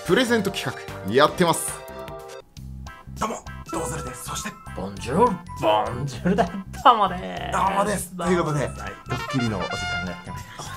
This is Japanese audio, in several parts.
プレゼント企画やってます。 どうも、どうするです。そして、 ボンジュール、ボンジュールだ。どうもです。 どうもです。ということで、ドッキリのお時間がやってまいりました。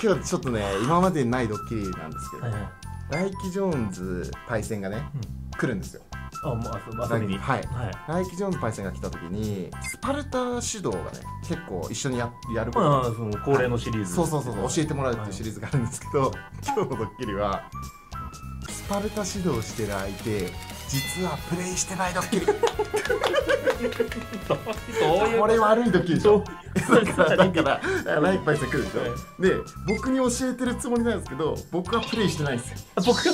今日ちょっとね、今までにないドッキリなんですけど、ライキ・ジョーンズパイセンがね、来るんですよ。 あ、もう遊びに。 はい。ライキ・ジョーンズパイセンが来た時に、スパルタ指導がね、結構一緒にやることその恒例のシリーズ。 そう、教えてもらうっていうシリーズがあるんですけど、今日のドッキリは、スパルタ指導してる相手、実はプレイしてないドッキリ。これ悪いドッキリでしょ。だからライキパイセン来るでしょ。で、僕に教えてるつもりなんですけど、僕はプレイしてないんですよ。 僕が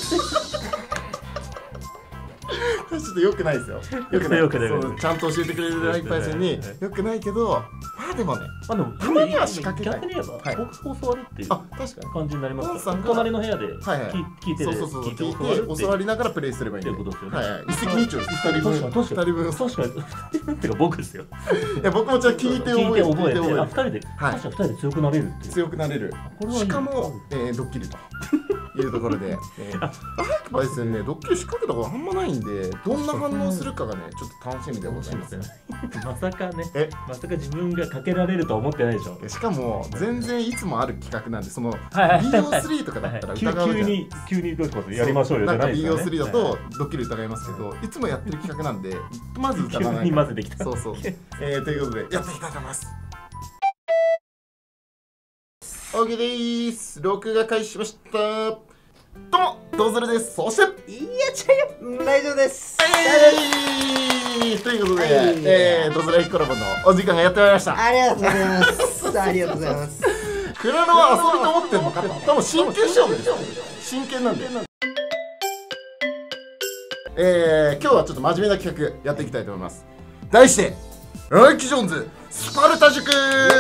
ちょっと良くないですよ。良くない。ちゃんと教えてくれるライキパイセンに良くないけど、まあでもね、 たまには仕掛けたい。逆に言えば、僕教わるっていう感じになりますから。隣の部屋で聞いて教わりながらプレイすればいいんで。一石二鳥です。2人分。 確かに。ってか僕ですよ。 いや、僕もじゃあ聞いて覚えて。 2人で、確かに2人で強くなれるっていう。 強くなれる。しかも、ドッキリというところで、ライキパイセンね、ドッキリ仕掛けたことあんまないんで、どんな反応するかがね、ちょっと楽しみでございます。 まさか自分がかけられるとは思ってないでしょ。 しかも全然いつもある企画なんで、その BO3 とかだったら疑うじゃん。 急にどうしますやりましょうよじゃないですかね。 BO3 だとドッキリ疑いますけど、いつもやってる企画なんでまず疑わない。 まずできた。 ということでやっていきたいと思います。OK でーす。録画開始しました。どうも、どうするです。そして、 いやちゃよ、大丈夫です。 ということで、ドスライコラボのお時間がやってまいりました。 ありがとうございます。ありがとうございます。 クラロは遊びと思ってんのかと。多分真剣勝負ですよ。真剣なんで。今日はちょっと真面目な企画やっていきたいと思います。題して、ライキ・ジョーンズスパルタ塾。あ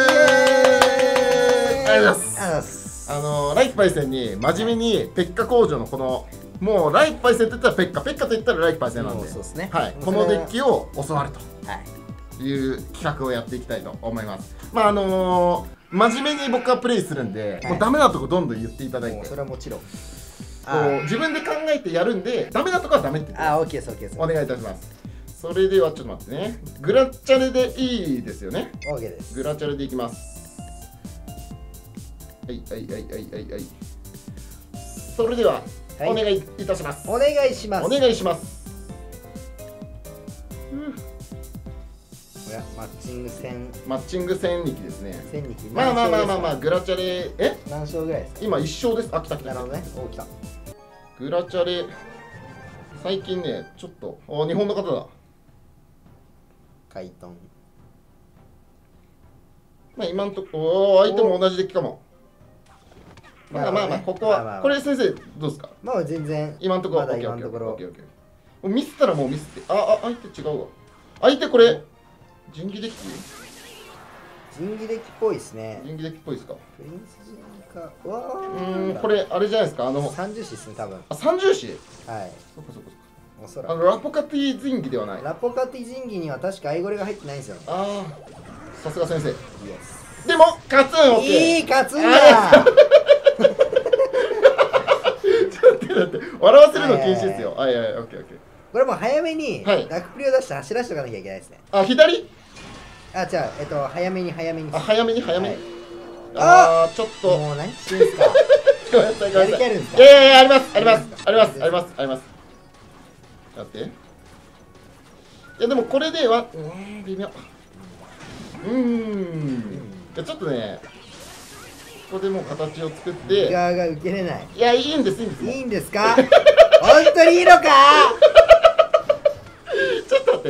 りがとうございます。ライキパイセンに真面目にペッカ工場のこの、もうライキパイセンと言ったらペッカと言ったらライキパイセンなんで、はい、このデッキを教わるという企画をやっていきたいと思います。まあ真面目に僕はプレイするんで、もうダメなとこどんどん言っていただいて、 それはもちろん自分で考えてやるんで、ダメなとこはダメって言って、 オッケーです。 お願いいたします。それではちょっと待ってね、グラチャレでいいですよね。 オッケーです。 グラチャレでいきます。はい。それではお願いいたします。 お願いします。 お願いします。 これはマッチング戦力ですね。 まあグラチャレ何勝ぐらいですか？ 今1勝です。あ、来た。 なるほどね。来た。 グラチャレ最近ね、ちょっと日本の方だ。 カイトン。 まあ今んとこ相手も同じデッキかも。まあここはこれ先生どうですか？ まあ全然今のところ。 今のところミスったらもうミスって。相手違うわ。相手これ人技デッキっぽいですね。 人技デッキっぽいですか？ プリンス人か。 これあれじゃないですか？ 三重視ですね、多分。 三重視？ はい。 そっか。 おそらくラポカティ人技ではない。 ラポカティ人技には確かアイゴレが入ってないんですよ。 さすが先生。でもカツンオッケー。 いいカツンだ。 ちょっと待って、笑わせるの禁止ですよ。オッケー。 これも早めにラクプリを出して走らせておかなきゃいけないですね。 左？ じゃあ早めに。早めに。 ちょっと。 もう何してんすか？やる気あるんですか？ いや、あります。待って。いやでもこれでは微妙。ちょっとね、ここでもう形を作って。 側が受けれない。 いや、いいんです。 いいんですか？本当にいいのか？ ちょっと待って。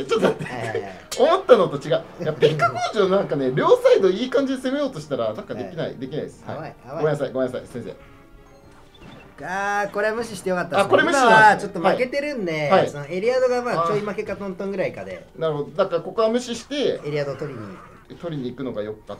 思ったのと違う。いや、ペッカ工場なんかね、両サイドいい感じで攻めようとしたら、なんかできないです。ごめんなさい、先生。 これは無視してよかったですね。 これ無視今はちょっと負けてるんで、そのエリアドがちょい負けかトントンぐらいかで。 なるほど。だからここは無視してエリアド取りに行くのがよかった。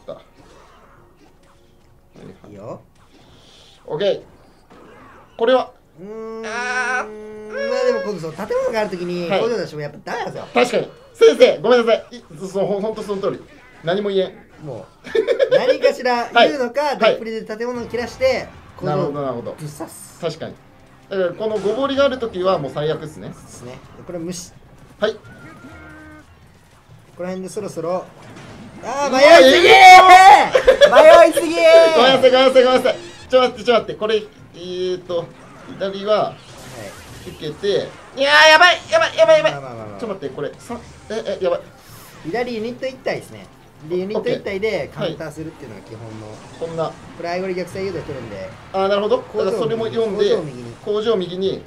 いいよ。 OK。これはまあでも今度建物があるときに工場出してもやっぱダメなんですよ。 確かに。先生ごめんなさい。ほんとその通り。何も言えん。 もう何かしら言うのか、たっぷりで建物を切らして工場をぶっ刺す。 確かに。 だからこのごぼりがあるときはもう最悪ですね。 ですね。これ無視。 はい。 ここら辺でそろそろ。ああ、迷いすぎー迷いすぎーごめんなさい、ごめんなさい、ごめんなさい。ちょっと待って、ちょっと待って。これ、左は、受けて、いやー、やばい、やばい、やばい、やばい。ちょっと待って、これ、やばい。 左ユニット1体ですね。で、ユニット1体でカウンターするっていうのが基本の。 こんな。 これ、アイゴリ逆サイ誘導取るんで。 ああ、なるほど。だからそれも読んで、工場右に。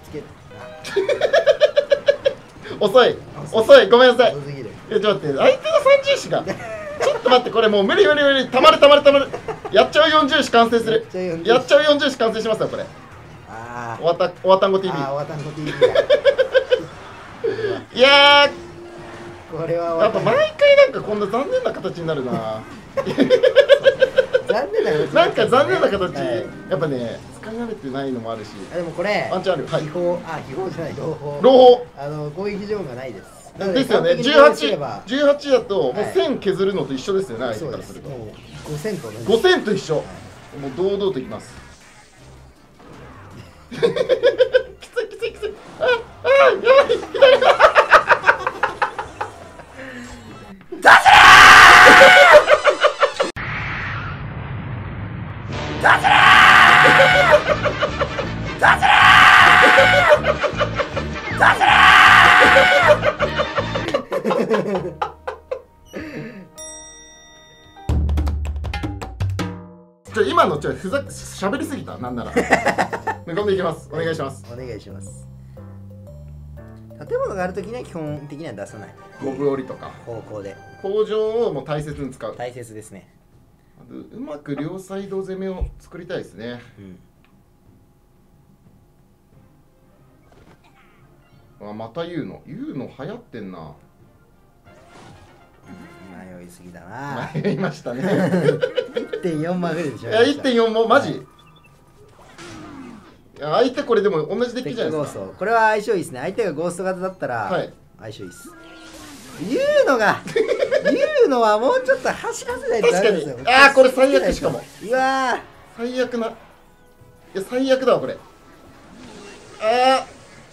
遅い、遅い、ごめんなさい。ちょっと待って、相手の30子が。ちょっと待って、これもう無理無理無理、たまるたまるたまる。やっちゃう40子完成する。やっちゃう40子完成しますよ、これ。 ああ。 おわたんご TV。 ああ、おわたんご TV。 いやー。 これはやっぱ毎回なんかこんな残念な形になるな。 残念な形。 なんか残念な形、やっぱね、使い慣れてないのもあるし。 でもこれ、 ワンチャンある。 秘宝、秘宝じゃない、朗報。 朗報。 攻撃ゾーンがないです。 ですよね。18だともう1000削るのと一緒ですよね。相手からすると。 5000と 5000と一緒。もう堂々といきます。きついきついきつい。ああ、やばい。左。今の喋りすぎた、なんなら。向こうでいきます。お願いします。 お願いします。建物があるときには基本的には出さない。 ゴブ折りとか。 方向で。 工場をもう大切に使う。 大切ですね。 うまく両サイド攻めを作りたいですね。あ、また言うの流行ってんな。 迷いすぎだな。 迷いましたね。 1.4 マグでしょ。 いや、1.4 もマジ。いや、相手これでも同じデッキじゃないですか。 これは相性いいですね。相手がゴースト型だったら相性いいです。言うのはもうちょっと走らせないとダメですよ。 ああ、これ最悪。しかもうわー、最悪な。いや、最悪だわこれ。あ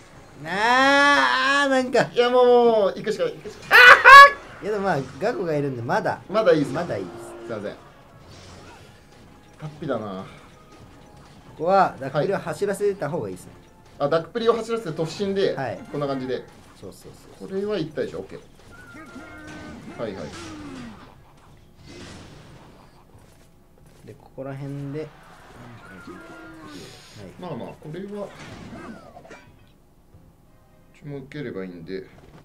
あ、なんか、 いや、もう行くしかない。いや、でもまあガコがいるんでまだいいです。 まだいいです。 すいません。タッピだな。 ここはダックプリを走らせた方がいいですね。 あ、ダックプリを走らせて突進で、こんな感じで。 そう。 これは1体でしょ。 OK。はいはい。 で、ここら辺でまあまあ、これはも受ければいいんで、はい。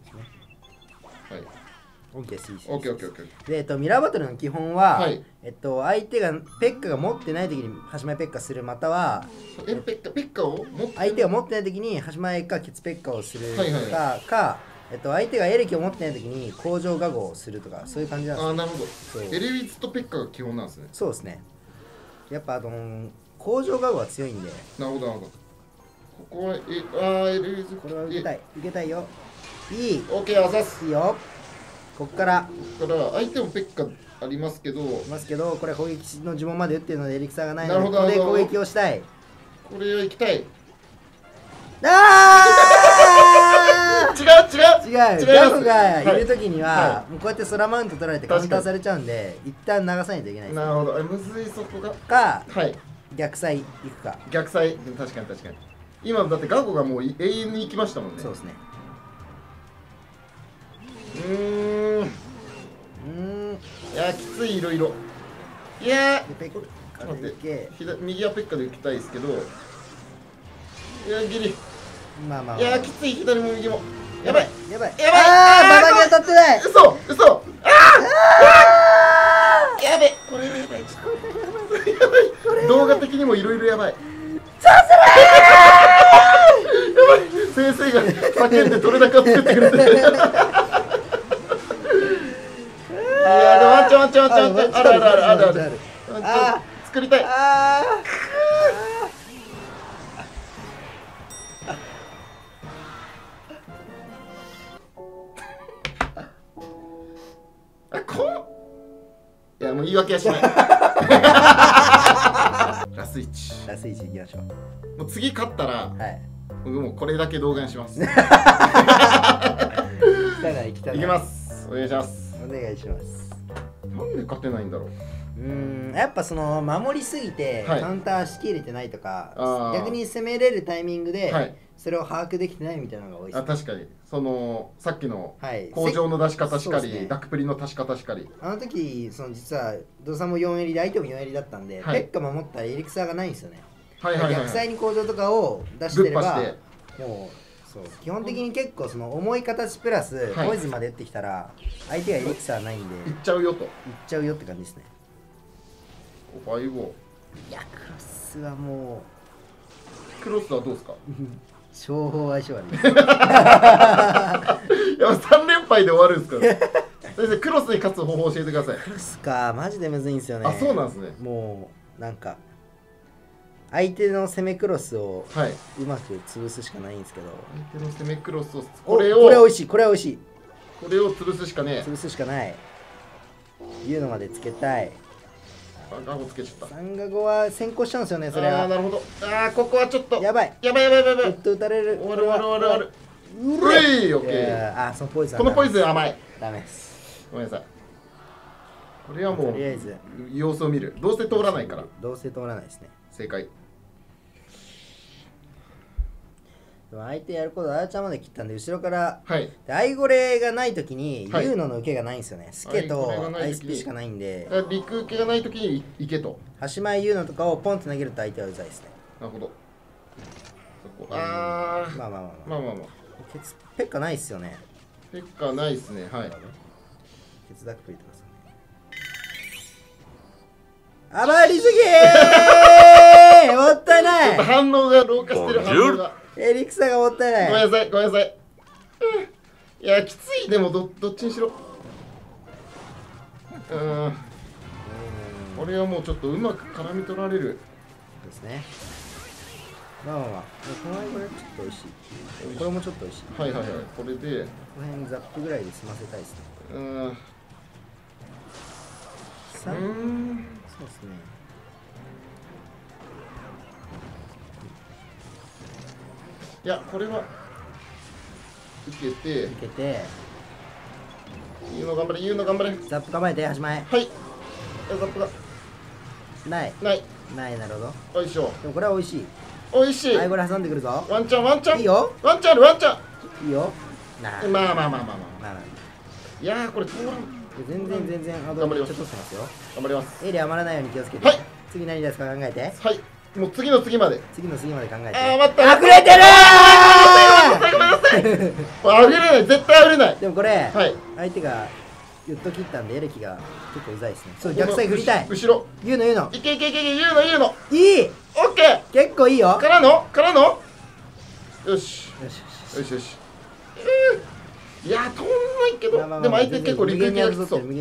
OK です。 OK。 で、ミラーバトルの基本は、相手がペッカが持ってない時に端前ペッカする、またはペッカを相手が持ってない時に端前かケツペッカをするか、相手がエレキを持ってない時に工場画号をするとか、そういう感じなんです。 あ、なるほど。エレウィズとペッカが基本なんですね。 そうですね。やっぱ工場画号は強いんで。 なるほど。ここはエレウィズ、 これは受けたいよ。いい。 OK、あざす。 いいよ。こっから相手もペッカありますけど、 これ攻撃の呪文まで打ってるのでエリクサーがないので、ここで攻撃をしたい。 これは行きたい。 ああ違う。 ガフがいるときには、もうこうやって空マウント取られてカウンターされちゃうんで、一旦流さないといけないです。 なるほど。むずい、そこが。 逆サイ行くか。 逆サイ、確かに。今だってガゴがもう永遠に行きましたもんね。 そうですね。 いや、きつい、いろいろ。いやー、ちょっと待って、 右はペッカで受けたいですけど、いや、ギリ。いや、 きつい、左も右も。やばい。 あー、ババに当たってない。 嘘。やべ。これやばい。動画的にもいろいろやばい。先生が叫んで取れ高を作ってくれて。いや、でもワンチャン。ある。作りたい。いや、もう言い訳はしない。ラス1いきましょう。もう次勝ったら、 僕もうこれだけ動画にします。いきます。お願いします。 お願いします。 なんで勝てないんだろう。 やっぱその守りすぎてカウンターしきれてないとか、逆に攻めれるタイミングでそれを把握できてないみたいなのが多いです。 確かにそのさっきの工場の出し方しかり、ダックプリの足し方しかり、 あの時その実はドさんも4エリで相手も4エリだったんで、ペッカ守ったらエリクサーがないんですよね。逆サイに工場とかを出してればもうそう基本的に結構その重い形プラスポイズンまで打ってきたら相手がエリクサーないんでいっちゃうよと。 いっちゃうよって感じですね。 5号。いやクロスはもうクロスはどうですか。 勝法相性悪い。 やっぱ3連敗で終わるんですか。先生クロスに勝つ方法教えてください。 クロスかマジでむずいんですよね。 あ、そうなんですね。 もうなんか相手の攻めクロスをうまく潰すしかないんですけど、 相手の攻めクロスをこれは美味しい、これは美味しい。 これを潰すしかねえ。 潰すしかない。いうのまでつけたい。 サンガゴつけちゃった。 サンガゴは先行しちゃうんですよね、それは。 なるほど。ここはちょっとやばい。 やばい。 打たれる。 終わる。うい、オッケー。 そのポイズン。 このポイズン甘い。 ダメです。 ごめんなさい。これはもうとりあえず様子を見る。どうせ通らないから。 どうせ通らないですね。 正解。 相手やることあやちゃんまで切ったんで後ろからアイゴレがないときにユーノの受けがないんですよね。スケとアイスピしかないんで陸受けがないときに行けと。 端前ユーノとかをポンって投げると相手はうざいですね。 なるほど。 まあペッカないっすよね。 ペッカないっすね。はい。 ケツダックプリとかさ余りすぎーもったいない。 反応が老化してる。反応がエリクサがもったいない。 ごめんなさい。いやきつい。でもどっちにしろこれはもうちょっとうまく絡み取られるですね。このアイゴレちょっと美味しい。これもちょっと美味しい。 これでこの辺ザップぐらいで済ませたいですね。そうですね。 いやこれは受けて言うの頑張れ。 ザップ構えて端前。 はい。ザップがないなるほど。 おいしょ。 でもこれは美味しい。 美味しい。 はい、これ挟んでくるぞ。 ワンチャンいいよ。 ワンチャンいいよ。 まあいやこれ通らん。 全然頑張ります。 ちょっとしてますよ。 頑張ります。 エリ余らないように気をつけて。 はい。 次何ですか考えて。 はい。もう次の次まで考えて。 待って。 溢れてるー。溢れない、絶対溢れない。 でもこれ相手がゆっと切ったんでエレキが結構うざいですね。そう逆サイ振りたい。 後ろ。 言うの。 いけ言うの。 いい。 オッケー。結構いいよ。 からの。よし。いや通んないけど、でも相手結構無限にあずってる。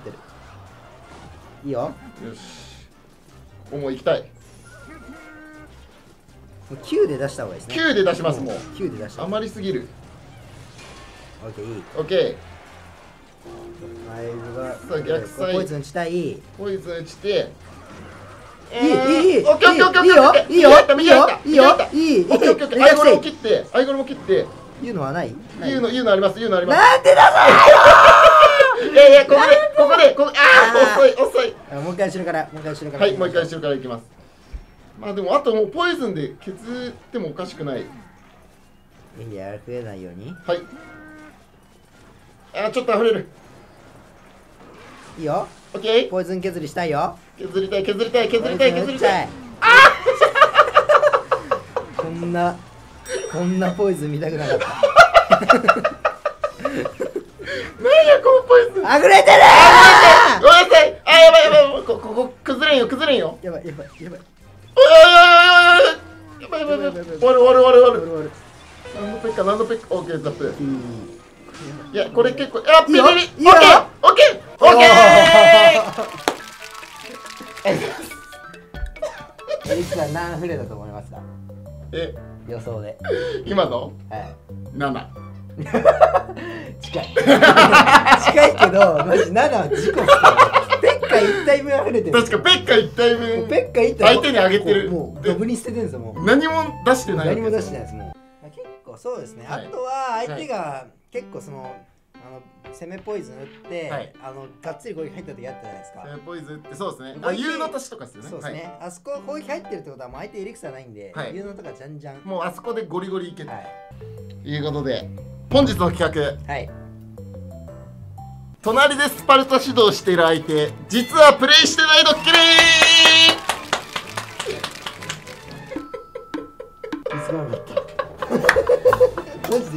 いいよ。 よし。ここも行きたい。 9で出した方がいいですね。 9で出します。もう 9で出した。 余りすぎる。 オッケーいい。 オッケー。逆サイポイズン打ちたい。 ポイズン打ちて。 いい。 オッケー。 いいよ。アイゴレも切って。 言うのはない？ 言うのあります。 なんで出さないの？いやここで遅い。 もう一回後ろから。 はい、もう一回後ろからいきます。まあでもあともうポイズンで削ってもおかしくない。 いや増えないように。 はい。ちょっと溢れる。 いいよ。 オッケー。 ポイズン削りしたいよ。 削りたい。 こんなポイズン見たくなかった。 なんやこのポイズン。 あぐれてるー。ごめんなさい。やばい。ここ崩れんよ。 やばい。 終わる。何のペッカ。オッケーザップ。いやこれ結構ピリリ。オッケー。 エリクさん何フレだと思いました？予想で。 今の ？7。 近いけどマジ7は事故っすよ。ペッカ1体分溢れてる。 確かペッカ1体分ペッカ1体相手にあげてる。 もうドブに捨ててるんですよ。もう何も出してない。 ですもう。 結構そうですね、あとは相手が結構その攻めポイズン打って、がっつり攻撃入った時あったじゃないですか。 攻めポイズン打って、そうですね。Uの足しとかですよね。 そうですね。あそこ攻撃入ってるってことはもう相手エリクサーないんで、Uのとかじゃんじゃん。 もうあそこでゴリゴリいけということで、本日の企画。隣でスパルタ指導している相手、実はプレイしてないドッキリマジで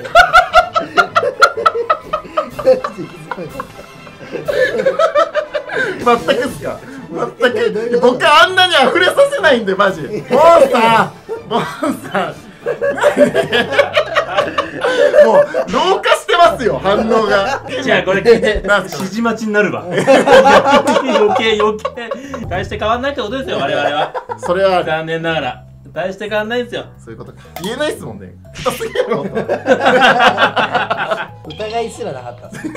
全くっすか。全く僕あんなに溢れさせないんでマジ。モンスターもう老化してますよ、反応が。 じゃあこれ聞いて指示待ちになるわ。余計大して変わんないってことですよ、我々は。 それは残念ながら大して変わんないんですよ。 そういうことか。言えないっすもんね。下手すぎやろ。 疑いすらなかったっす。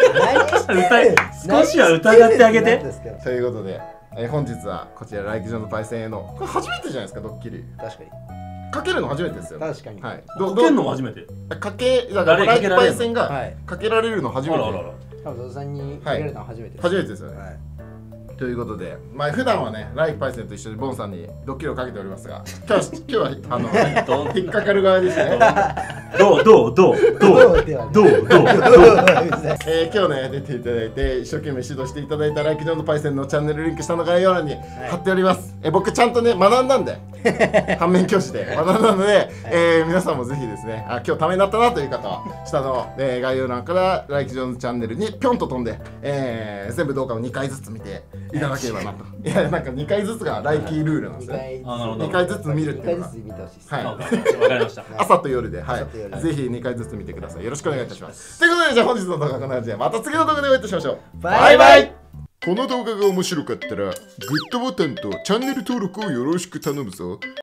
少しは疑ってあげて。 ということで、本日はこちらライクジョンのパイセンへの、これ初めてじゃないですか、ドッキリ。 確かに。 かけるの初めてですよ。 確かに。 はい。 かけるの初めて。 だからライクパイセンがかけられるの初めて。 多分ゾウさんにかけられるのは初めて。 初めてですよね。ということで、まあ普段はね、ライクパイセンと一緒にボンさんにドッキリをかけておりますが、今日は引っかかる側ですね。 どう今日ね出ていただいて一生懸命指導していただいたライクジョンのパイセンのチャンネルリンク下の概要欄に貼っております。僕ちゃんとね学んだんで反面教師で学んだので、皆さんもぜひですね、今日ためになったなという方は下の、概要欄からライクジョンのチャンネルにピョンと飛んで、全部動画を2回ずつ見ていただければなと。いやなんか2回ずつがライキールールなんですよ。2回ずつ見るっていうのが、 わかりました。 朝と夜で、はい、ぜひ2回ずつ見てください。よろしくお願いいたします。ということで、じゃあ本日の動画はこんな感じで、また次の動画でお会いいたしましょう。バイバイ。この動画が面白かったらグッドボタンとチャンネル登録をよろしく頼むぞ。